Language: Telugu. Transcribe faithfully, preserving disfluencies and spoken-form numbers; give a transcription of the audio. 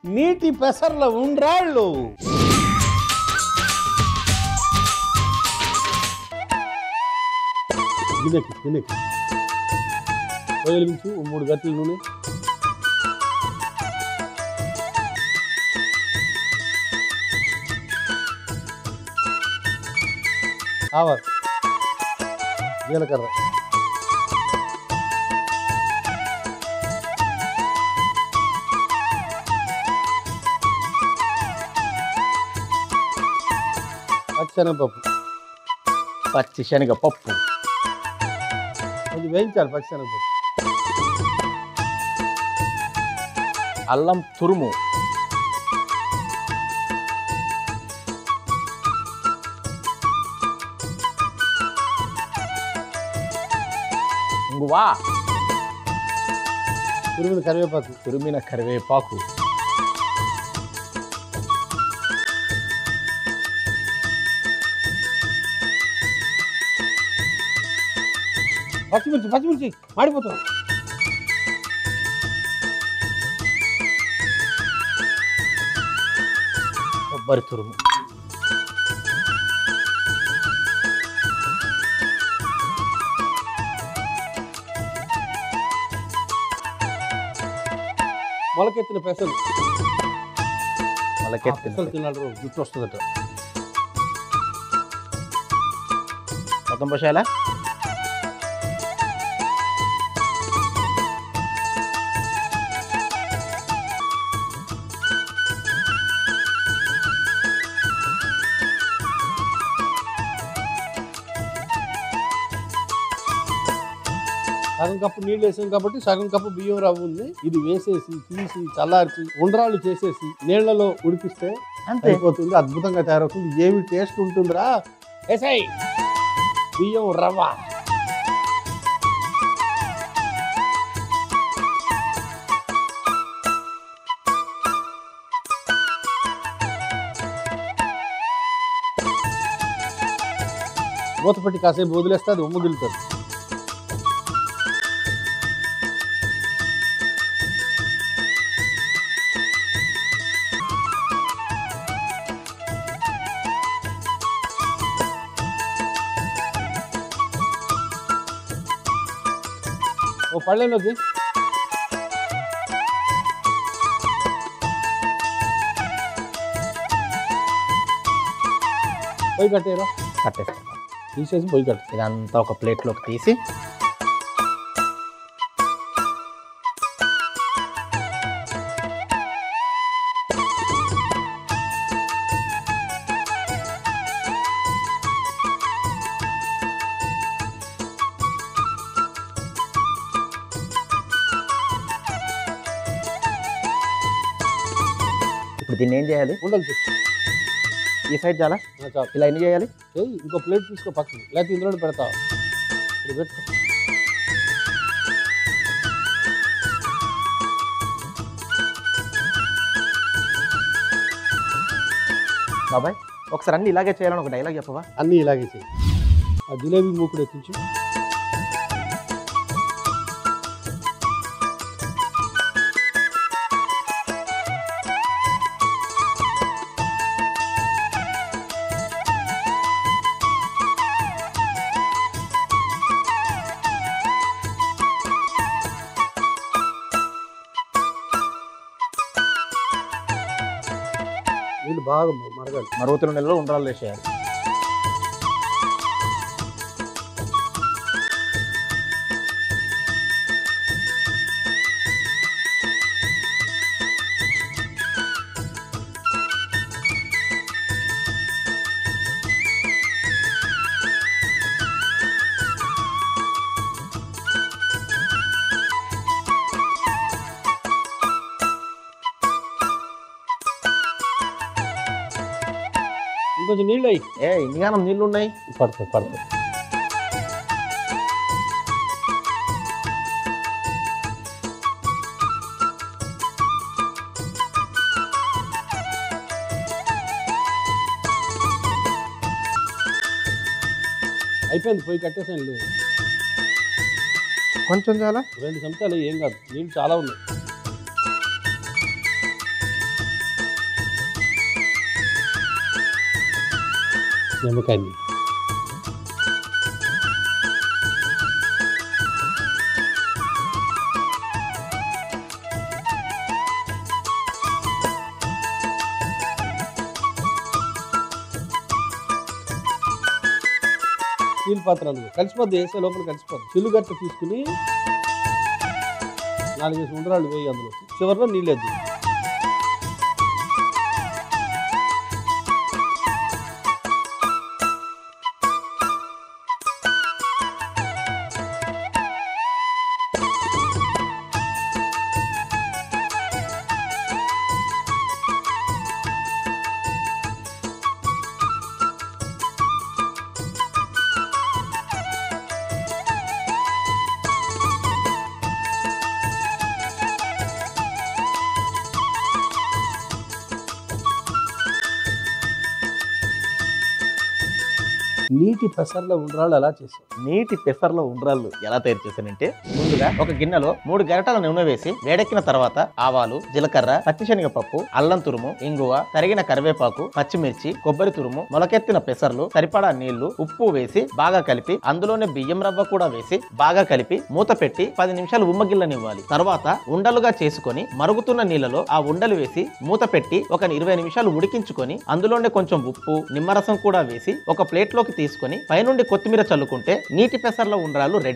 నీటి పెసర్ల ఉండ్రాళ్ళు. గిన్నెకి గిన్నెకి వెలిగించు మూడు గంటల నూనె. ఆవాలు, జీలకర్ర, పచ్చిశనగపప్పు. పచ్చిశనగపప్పు కొంచెం వేయించాలి. పచ్చిశనగపప్పు, అల్లం తురుము, ఇంగువా, తురిమిన కరివేపాకు, తురిమిన కరివేపాకు, పచ్చిమిర్చి పచ్చిమిర్చి మాడిపోతాం. కొబ్బరి తురుము, మొలకెత్తిన పెసలు. మొలకెత్తిన పెసలు తిన్నాడు జుట్టు వస్తుందట. మొత్తం పోసేయాలా? సగం కప్పు నీళ్ళు వేసాం కాబట్టి సగం కప్పు బియ్యం రవ్వ ఉంది. ఇది వేసేసి తీసి చల్లార్చి ఉండ్రాళ్ళు చేసేసి నీళ్లలో ఉడికిస్తే అంతే అయిపోతుంది. అద్భుతంగా తయారవుతుంది. ఏమి టేస్ట్ ఉంటుందిరా. వేసాయి బియ్యం రవ్వ. మూత పెట్టి కాసేపు వదిలేస్తే అది ఉమ్మగిలుతుంది. ఓ పళ్ళెంలోకి పొయ్యి కట్టేరా. కట్టేస్తాను. తీసేసి పొయ్యి కట్టు. ఇదంతా ఒక ప్లేట్లోకి తీసి ఇప్పుడు దీన్ని ఏం చేయాలి? ఉండలు చూసి ఈ సైడ్ చాలా చాలు. ఇలా ఎన్ని చేయాలి? ఏయ్ ఇంకో ప్లేట్ తీసుకో పక్కన, లేకపోతే ఇందులో పెడతావు. ఇప్పుడు పెట్టుకో. బాబాయ్ ఒకసారి అన్ని ఇలాగే చేయాలని ఒక డైలాగ్ చెప్పవా? అన్నీ ఇలాగే చేయి. ఆ జిలేబీ మూకుడు ఎక్కించు. నీళ్ళు బాగా మరగాలి. మరుగుతున్న నెలలో ఉండ్రాళ్ళు వేసేయాలి. ఇంకొంచెం నీళ్ళు అయ్యి. ఏ ఇన్నిగానం నీళ్ళు ఉన్నాయి. పడుతుంది పడుతుంది. అయిపోయింది. పోయి కట్టేసాను. లేదు కొంచెం చాలా. రెండు చెంచాలు ఏం కాదు. నీళ్ళు చాలా ఉన్నాయి. నిమ్మకాయ నీళ్ళు. స్టీల్ పాత్ర అందులో కలిసిపోద్ది, వేసే లోపల కలిసిపోద్ది. చిల్లుగట్ట తీసుకుని నాలుగేసి ఉండ్రాళ్ళు వేయి, అందులో చివరిలో నీళ్ళేద్ది. నీటి పెసర్ల ఉండ్రాళ్ళు అలా చేశాం. నీటి పెసర్ల ఉండ్రాళ్ళు ఎలా తయారు చేశానంటే, ముందుగా ఒక గిన్నెలో మూడు గరిటెల నూనె వేసి వేడెక్కిన తర్వాత ఆవాలు, జీలకర్ర, పచ్చిశనగపప్పు, అల్లం తురుము, ఇంగువ, తరిగిన కరివేపాకు, పచ్చిమిర్చి, కొబ్బరి తురుము, మొలకెత్తిన పెసర్లు, సరిపడా నీళ్లు, ఉప్పు వేసి బాగా కలిపి అందులోనే బియ్యం రవ్వ కూడా వేసి బాగా కలిపి మూత పెట్టి పది నిమిషాలు ఉమ్మగిల్లనివ్వాలి. తర్వాత ఉండలుగా చేసుకొని మరుగుతున్న నీళ్లలో ఆ ఉండలు వేసి మూత పెట్టి ఒక ఇరవై నిమిషాలు ఉడికించుకొని అందులోనే కొంచెం ఉప్పు, నిమ్మరసం కూడా వేసి ఒక ప్లేట్లోకి తీసుకొని పైనుండి కొత్తిమీర చల్లుకుంటే నీటి పెసర్ల ఉండ్రాళ్ళు రెడీ.